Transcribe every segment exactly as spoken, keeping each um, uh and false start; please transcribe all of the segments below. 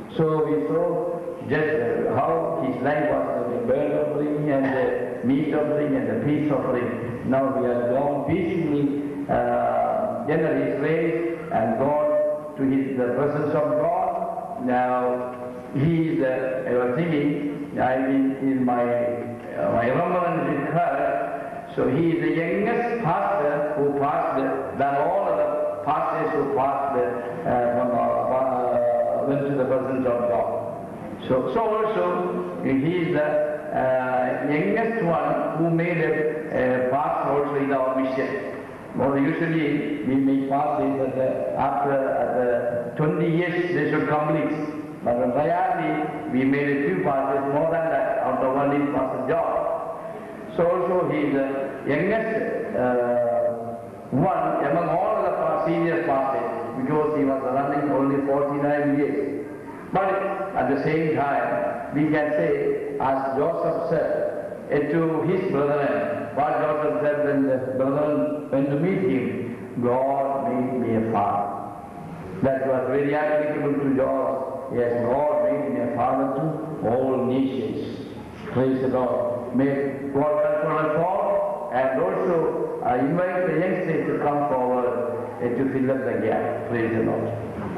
So we saw just uh, how his life was the burnt offering and the meat offering and the peace offering. Now we are gone peacefully, uh, ended his race and gone to his the presence of God. Now he is, uh, I was thinking, I mean, in my, uh, my remembrance with her, so he is the youngest pastor who passed than all other pastors who passed uh, from, uh, uh, went to the presence of God. So, so also he is the uh, youngest one who made a, a pass also in our mission. Well, usually we make passes at the, after at the twenty years they should complete. But in reality, we made a few passes more than that out of one is Pastor John. So also he is the youngest uh, one among all the senior pastors because he was running only forty-nine years. But at the same time, we can say, as Joseph said uh, to his brethren, what Joseph said when the brethren went to meet him, God made me a father. That was very applicable to Joseph. Yes, God made me a father to all nations. Praise the Lord. May God control us all and also uh, invite the youngsters to come forward and to fill up the gap. Praise the Lord.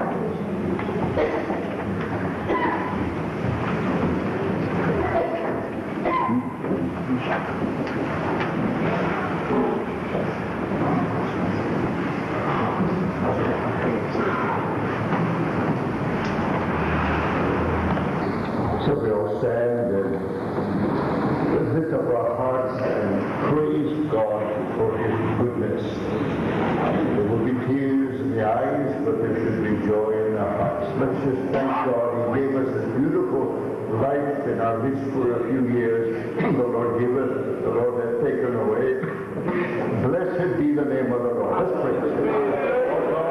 So we all stand and lift up our hearts and praise God for His goodness. There will be tears in the eyes, but there should be joy in our hearts. Let's just thank God. He gave us a beautiful life in our midst for a few years. The Lord gave us, the Lord has taken away. Blessed be the name of the Lord. Let's praise Him.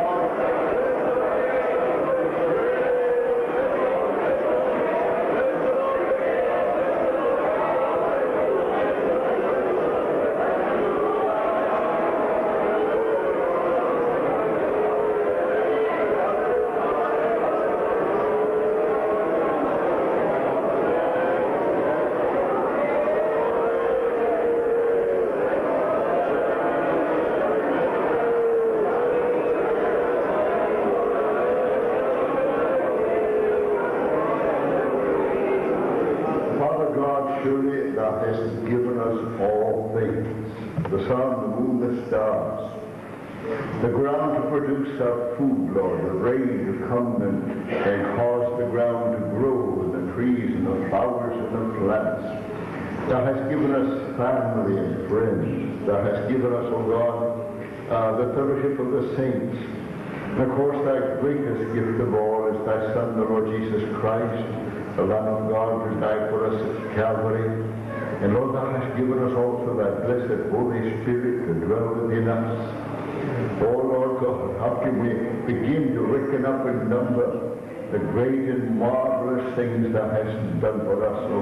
The ground to produce our food, Lord, the rain to come and, and cause the ground to grow, and the trees and the flowers and the plants. Thou hast given us family and friends. Thou hast given us, O God, uh, the fellowship of the saints. And of course, thy greatest gift of all is thy Son, the Lord Jesus Christ, the Lamb of God who died for us at Calvary. And Lord, thou hast given us also thy blessed Holy Spirit to dwell within us. Oh Lord God, how can we begin to reckon up and number the great and marvelous things thou hast done for us, O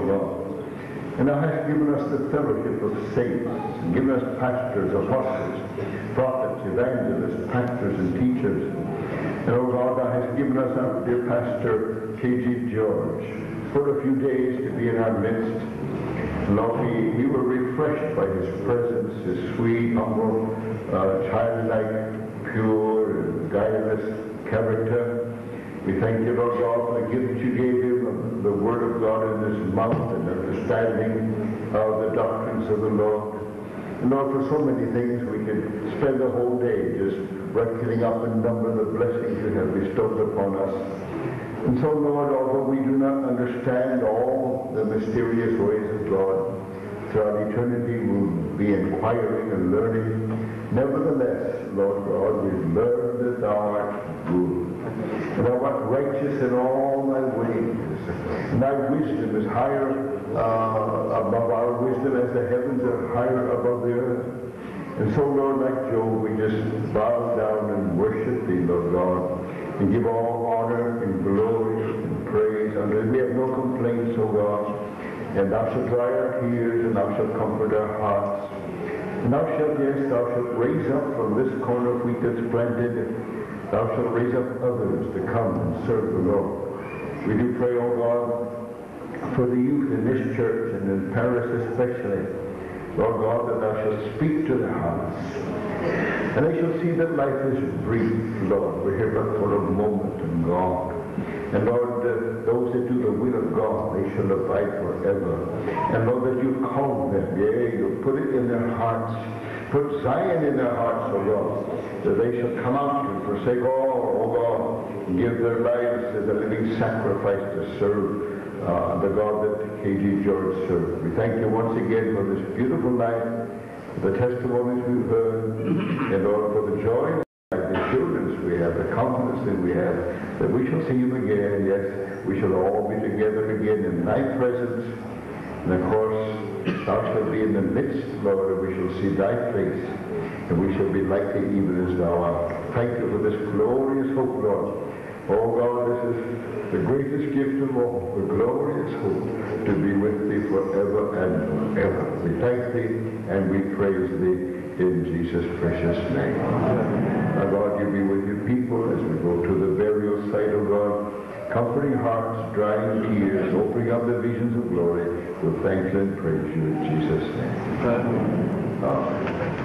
God. And thou hast given us the fellowship of saints, and given us pastors, apostles, prophets, evangelists, pastors and teachers. And O God, thou hast given us our dear pastor, K G George, for a few days to be in our midst. Lord, we, we were refreshed by his presence, his sweet, humble, uh, childlike, pure, and guileless character. We thank you, Lord God, for the gift you gave him of the Word of God in his mouth and understanding of the doctrines of the Lord. And Lord, for so many things we could spend the whole day just reckoning up and number the blessings you have bestowed upon us. And so, Lord, although we do not understand all the mysterious ways of God, throughout eternity we'll be inquiring and learning. Nevertheless, Lord God, we've learned that thou art good, and thou art righteous in all thy ways, and thy wisdom is higher uh, above our wisdom as the heavens are higher above the earth. And so, Lord, like Job, we just bow down and worship thee, Lord God, and give all honor and glory and praise unto thee. We have no complaints, O God, and thou shalt dry our tears, and thou shalt comfort our hearts. And thou shalt, yes, thou shalt raise up from this corner of wheat that's planted, thou shalt raise up others to come and serve the Lord. We do pray, O God, for the youth in this church and in Paris especially. Lord God, that thou shalt speak to their hearts. And they shall see that life is brief, Lord. We're here but for a moment and gone. And Lord, uh, those that do the will of God, they shall abide forever. And Lord, that you call them, yea, you put it in their hearts. Put Zion in their hearts, O God, that they shall come out and forsake all, O God, and give their lives as a living sacrifice to serve uh, the God that K G George served. We thank you once again for this beautiful night, for the testimonies we've heard, and Lord, for the joy, the assurance we have, the confidence that we have, that we shall see you again. Yes, we shall all be together again in thy presence. And of course, thou shalt be in the midst, Lord, and we shall see thy face, and we shall be like thee even as thou art. Thank you for this glorious hope, Lord. Oh God, this is the greatest gift of all, the glorious hope to be with thee forever and forever. We thank thee and we praise thee in Jesus' precious name. Now God, you be with your people as we go to the burial site of God, comforting hearts, drying tears, opening up the visions of glory. We'll thank you and praise you in Jesus' name. Amen. Amen.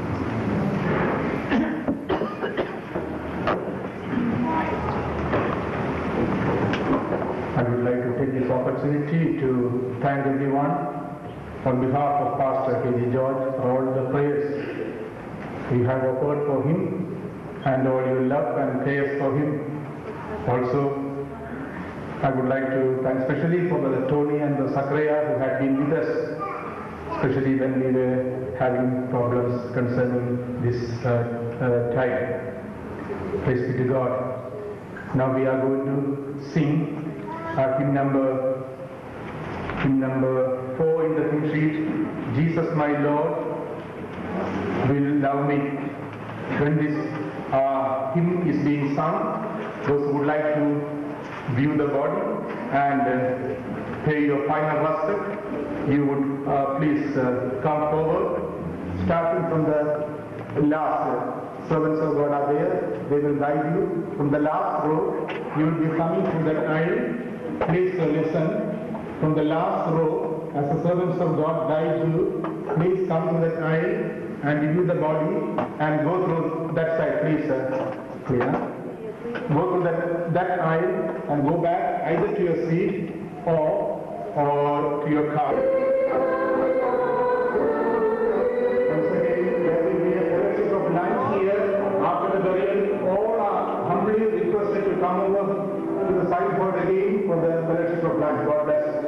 I would like to take this opportunity to thank everyone on behalf of Pastor K G George for all the prayers we have offered for him and all your love and prayers for him. Also, I would like to thank especially for the Tony and the Sakraya who had been with us, especially when we were having problems concerning this uh, uh, time. Praise be to God. Now we are going to sing uh, hymn number hymn number four in the hymn sheet. Jesus my Lord will love me. When this uh, hymn is being sung, those who would like to view the body and uh, pay your final respect, you would uh, please uh, come forward, starting from the last. Servants of God are there. They will guide you from the last row. You will be coming through that aisle. Please uh, listen. From the last row, as the servants of God guide you, please come to that aisle and view the body and go through that side. Please, uh, clear. Go through that, that aisle and go back either to your seat or, or to your car. Once again, there will be a fellowship of lunch here after the burial. All are humbly requested to come over to the side board again for the fellowship of lunch. God bless.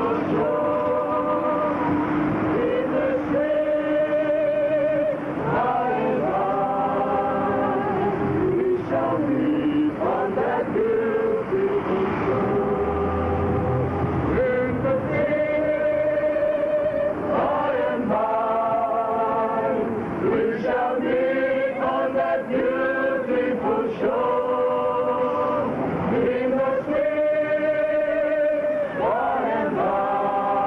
In the spirit, by and by.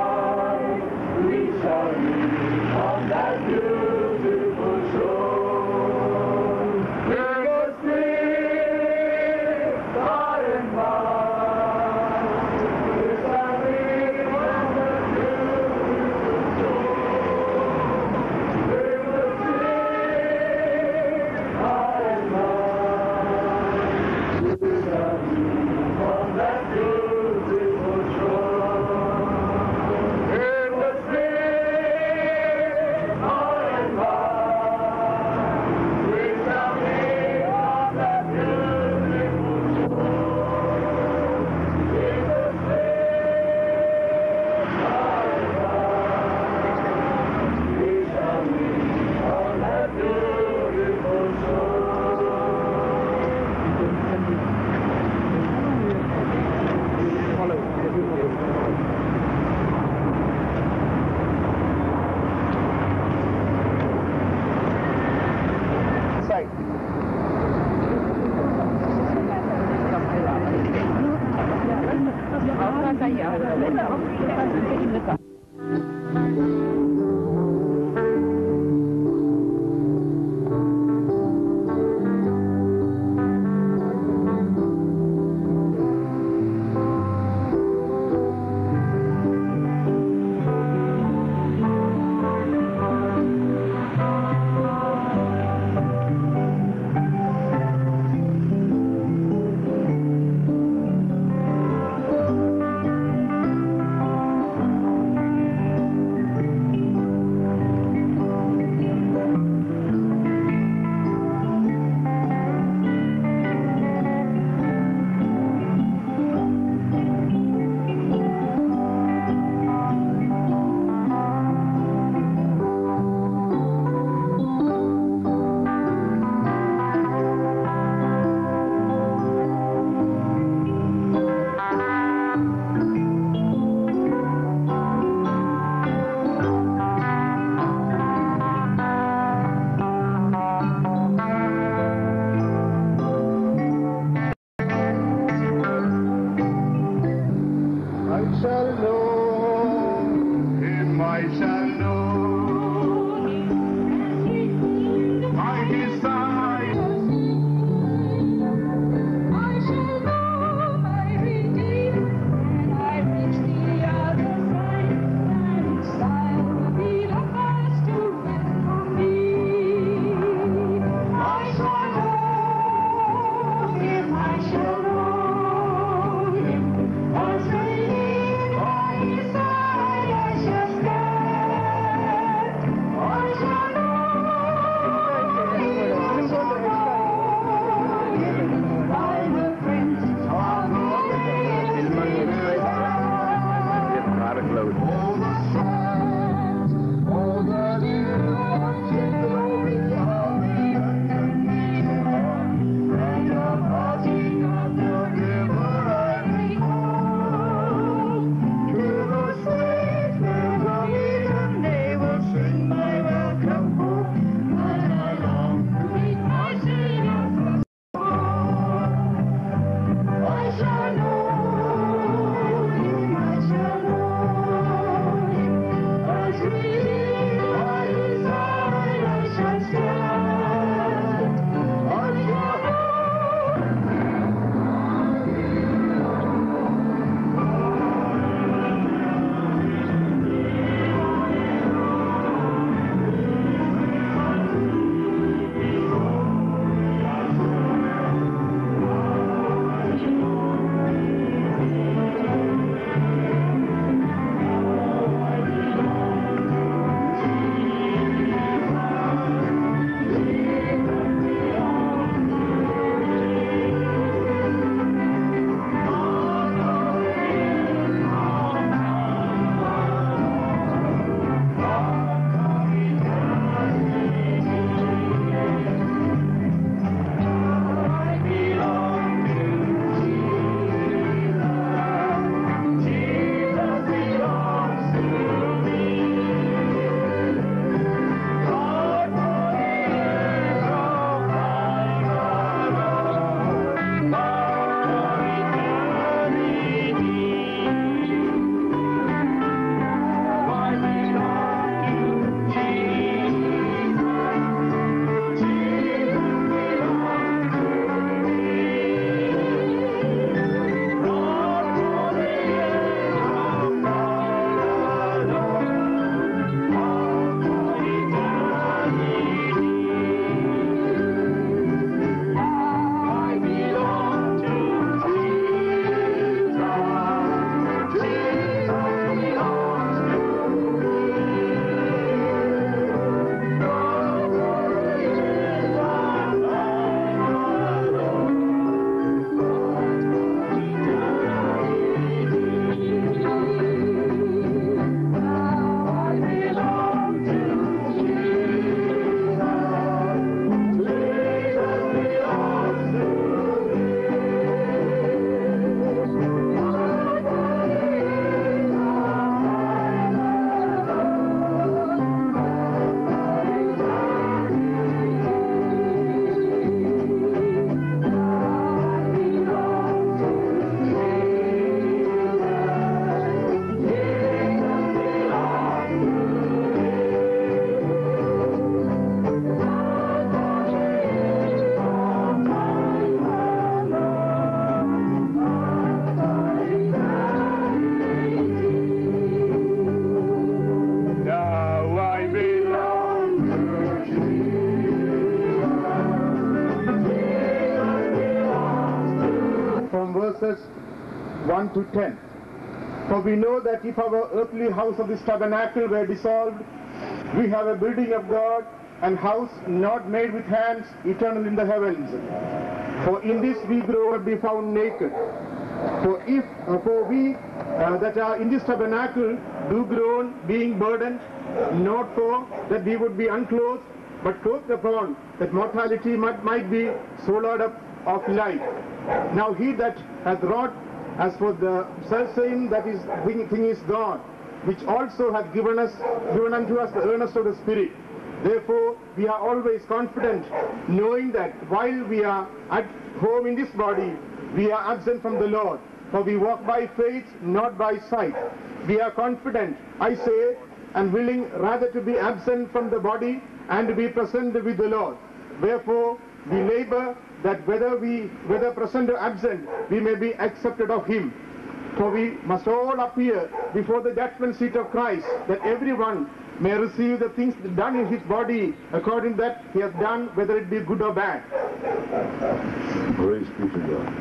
one to ten. For we know that if our earthly house of this tabernacle were dissolved, we have a building of God, and house not made with hands, eternal in the heavens. For in this we grow and be found naked. For if, for we uh, that are in this tabernacle do groan, being burdened, not for that we would be unclothed, but clothed upon, that mortality might, might be swallowed up of life. Now he that hath wrought, as for the selfsame that is thing, thing is God, which also hath given us, given unto us the earnest of the Spirit. Therefore, we are always confident, knowing that while we are at home in this body, we are absent from the Lord. For we walk by faith, not by sight. We are confident, I say, and willing rather to be absent from the body and to be present with the Lord. Wherefore, we labor that whether we, whether present or absent, we may be accepted of Him. For we must all appear before the judgment seat of Christ, that everyone may receive the things done in his body according to that he has done, whether it be good or bad. Praise be to God.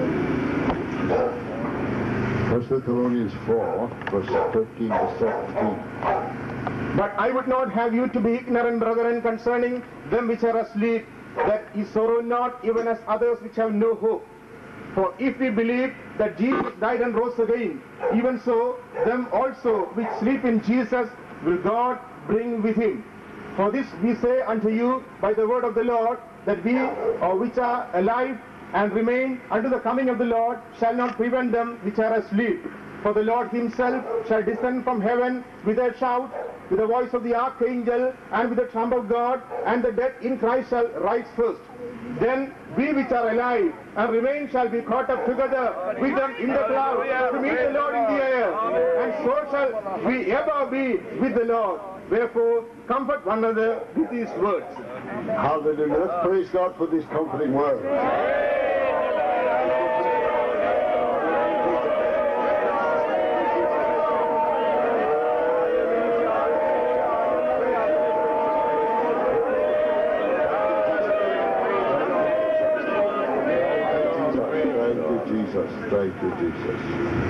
First Thessalonians four, verse thirteen to seventeen. But I would not have you to be ignorant, brethren, concerning them which are asleep, that ye sorrow not, even as others which have no hope. For if we believe that Jesus died and rose again, even so them also which sleep in Jesus will God bring with him. For this we say unto you by the word of the Lord, that we, or which are alive and remain unto the coming of the Lord, shall not prevent them which are asleep. For the Lord himself shall descend from heaven with a shout, with the voice of the archangel, and with the trump of God, and the dead in Christ shall rise first. Then we which are alive and remain shall be caught up together with them in the clouds to meet the Lord in the air, and so shall we ever be with the Lord. Wherefore, comfort one another with these words. Hallelujah. Let's praise God for this comforting word. Thank you, Jesus.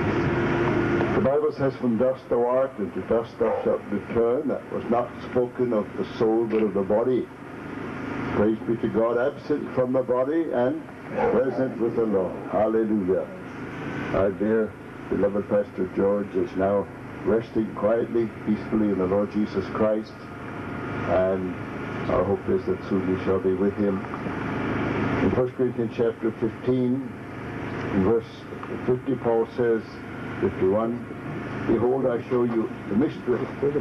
The Bible says, from dust thou art, and to dust thou shalt return. That was not spoken of the soul, but of the body. Praise be to God, absent from the body and present with the Lord. Hallelujah. Our dear, beloved Pastor George is now resting quietly, peacefully in the Lord Jesus Christ. And our hope is that soon we shall be with him. In First Corinthians chapter fifteen, in verse fifty, Paul says, fifty-one, behold, I show you the mystery.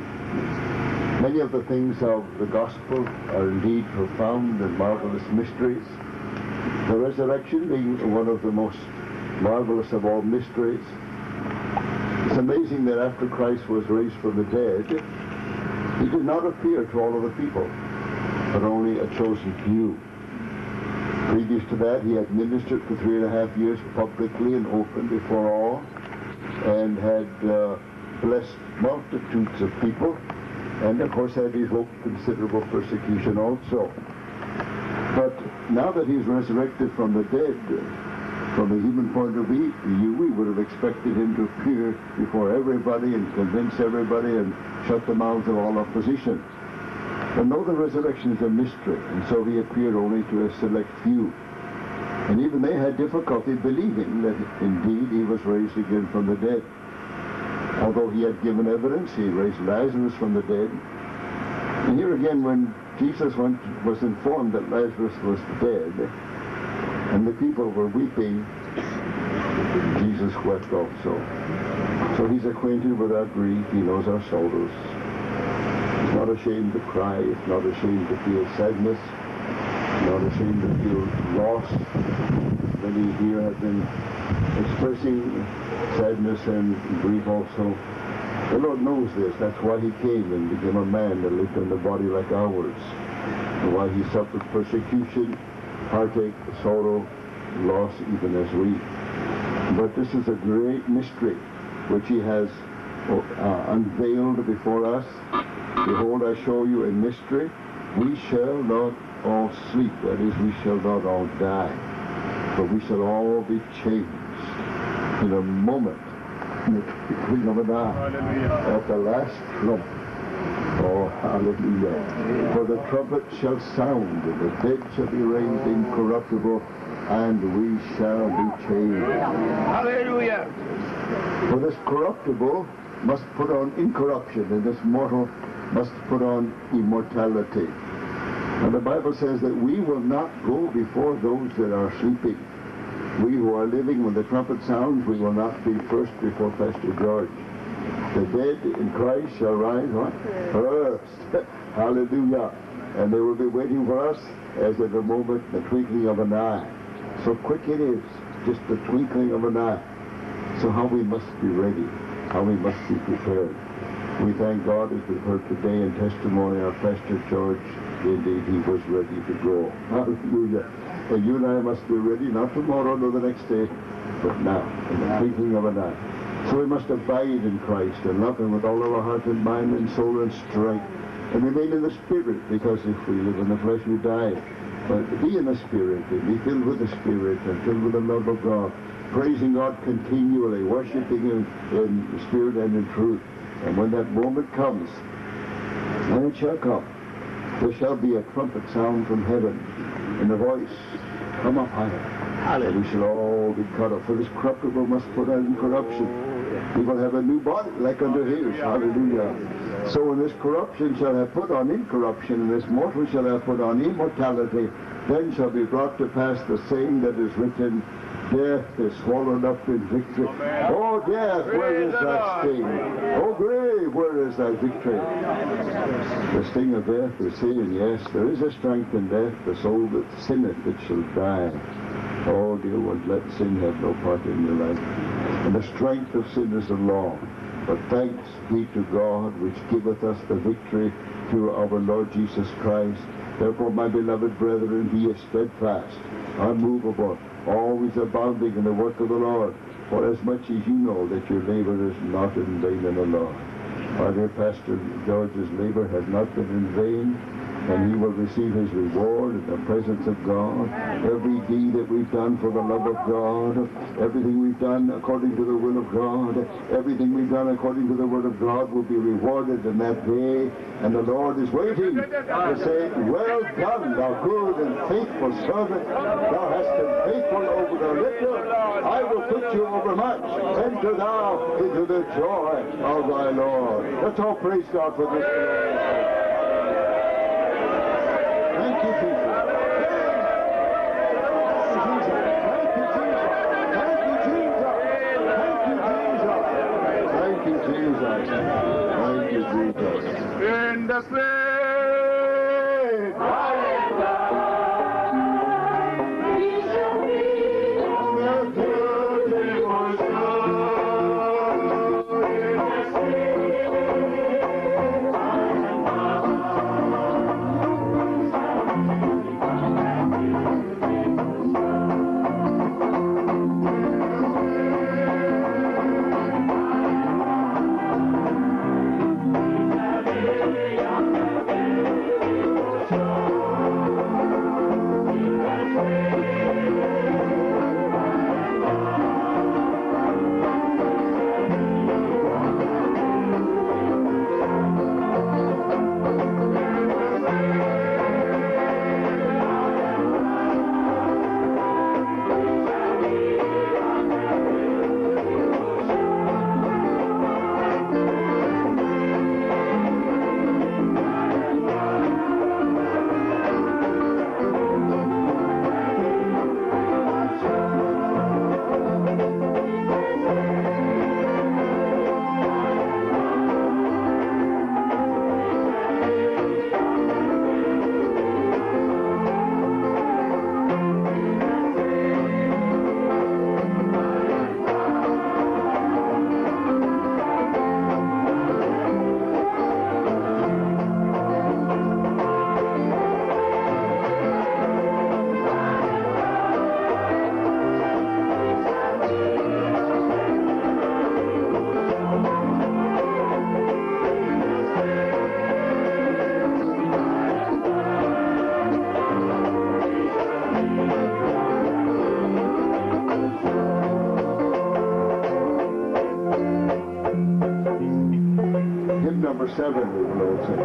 Many of the things of the gospel are indeed profound and marvelous mysteries. The resurrection being one of the most marvelous of all mysteries. It's amazing that after Christ was raised from the dead, he did not appear to all of the people, but only a chosen few. Previous to that, he had ministered for three and a half years publicly and open before all, and had uh, blessed multitudes of people, and of course had evoked considerable persecution also. But now that he's resurrected from the dead, from a human point of view, we would have expected him to appear before everybody and convince everybody and shut the mouths of all opposition. But no, the resurrection is a mystery, and so he appeared only to a select few. And even they had difficulty believing that indeed he was raised again from the dead. Although he had given evidence, he raised Lazarus from the dead. And here again, when Jesus went, was informed that Lazarus was dead, and the people were weeping, Jesus wept also. So he's acquainted with our grief, he knows our sorrows. He's not ashamed to cry, he's not ashamed to feel sadness, not ashamed to feel lost. Many here have been expressing sadness and grief also. The Lord knows this. That's why he came and became a man that lived in a body like ours. And why he suffered persecution, heartache, sorrow, loss, even as we. But this is a great mystery which he has uh, unveiled before us. Behold, I show you a mystery. We shall not all sleep. That is, we shall not all die. But we shall all be changed. in a moment, in the twinkling of an eye, at the last trump. Oh, hallelujah. For the trumpet shall sound, and the dead shall be raised incorruptible, and we shall be changed. Hallelujah. For this corruptible must put on incorruption, and this mortal must put on immortality. And the Bible says that we will not go before those that are sleeping. We who are living, when the trumpet sounds, we will not be first before Pastor George. The dead in Christ shall rise what? First. Hallelujah. And they will be waiting for us as at a moment, the twinkling of an eye. So quick it is, just the twinkling of an eye. So how we must be ready, how we must be prepared. We thank God, as we've heard today in testimony of Pastor George, indeed he was ready to go. Hallelujah. And you and I must be ready, not tomorrow nor the next day, but now, in the twinkling of an eye. So we must abide in Christ and love him with all of our heart and mind and soul and strength, and remain in the Spirit, because if we live in the flesh, we die. But be in the Spirit, and be filled with the Spirit, and filled with the love of God, praising God continually, worshiping him in spirit and in truth. And when that moment comes, and it shall come, there shall be a trumpet sound from heaven, and a voice, come up higher. And we shall all be cut off. For this corruptible must put on corruption. We will have a new body like unto his. Hallelujah. So when this corruption shall have put on incorruption, and this mortal shall have put on immortality, then shall be brought to pass the saying that is written, death is swallowed up in victory. Oh, death, where is thy sting? Oh, grave, where is thy victory? The sting of death is sin, yes. There is a strength in death. The soul that sinneth, it shall die. Oh, dear ones, let sin have no part in your life. And the strength of sin is the law. But thanks be to God, which giveth us the victory through our Lord Jesus Christ. Therefore, my beloved brethren, be ye steadfast, unmovable, always abounding in the work of the Lord, for as much as you know that your labor is not in vain in the Lord. Our dear Pastor George's labor has not been in vain, and he will receive his reward in the presence of God. Every deed that we've done for the love of God, everything we've done according to the will of God, everything we've done according to the word of God will be rewarded in that day. And the Lord is waiting to say, well done, thou good and faithful servant. Thou hast been faithful over the little. I will put you over much. Enter thou into the joy of thy Lord. Let's all praise God for this. Thank you, Jesus. Thank you, Jesus. Thank you, Jesus. In the slave. Yeah. number seven, we will all sing.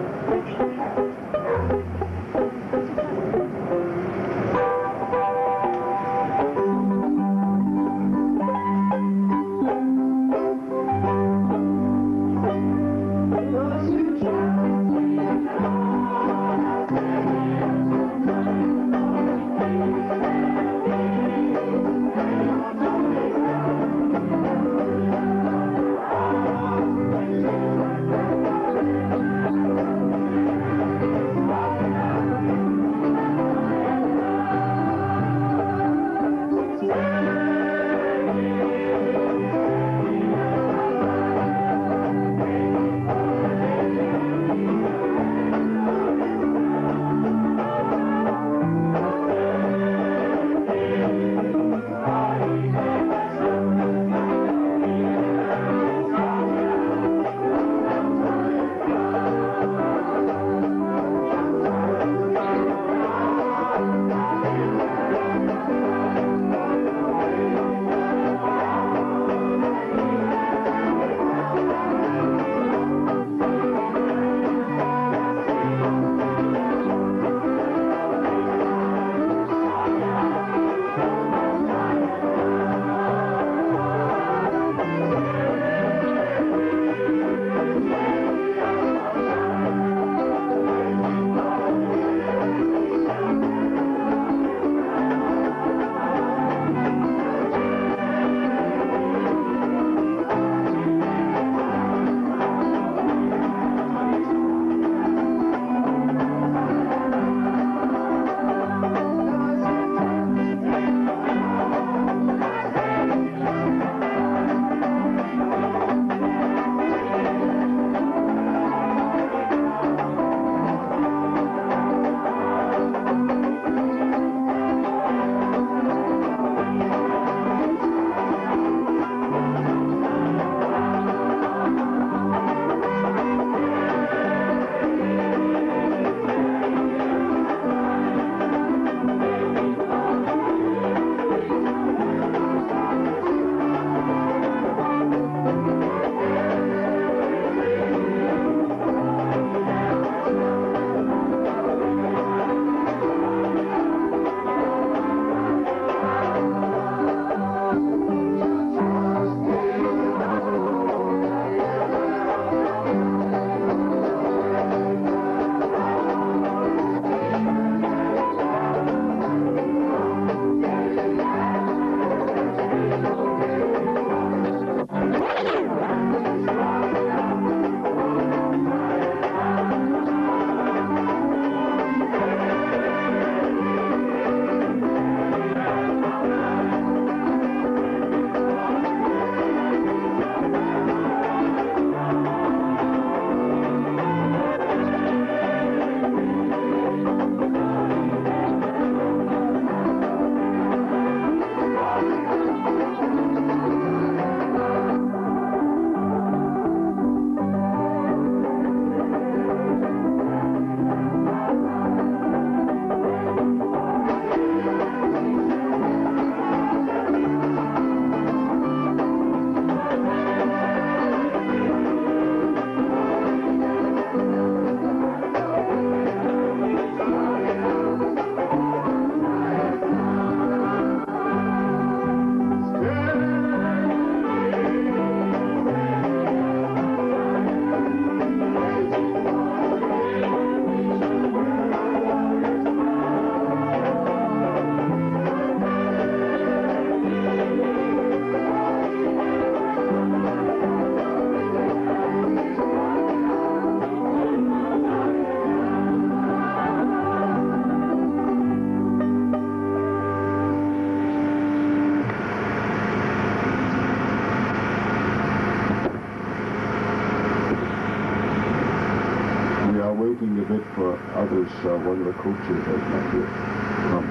waiting a bit for others. Uh, one of the coaches has not yet come.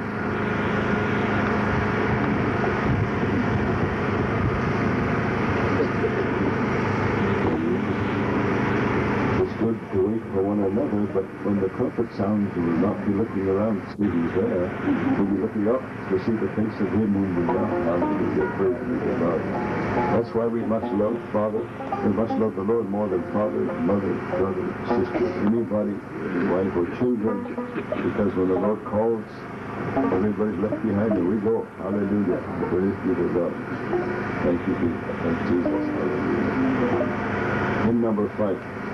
It's good to wait for one another, but when the trumpet sounds, we will not be looking around to see who's there. We'll be looking up to see the face of him whom we love. Hallelujah. Praise be to God. That's why we must love Father. We must love the Lord more than father, mother, brother, sister, anybody, wife or children, because when the Lord calls, everybody's left behind and we go. Hallelujah. Praise be to God. Thank you, Jesus. Thank Jesus. Hallelujah. Hymn number five.